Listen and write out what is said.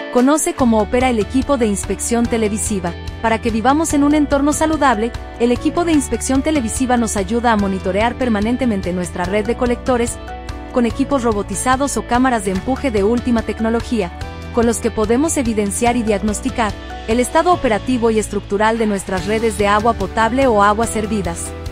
Conoce cómo opera el equipo de inspección televisiva. Para que vivamos en un entorno saludable, el equipo de inspección televisiva nos ayuda a monitorear permanentemente nuestra red de colectores, con equipos robotizados o cámaras de empuje de última tecnología, con los que podemos evidenciar y diagnosticar el estado operativo y estructural de nuestras redes de agua potable o aguas servidas.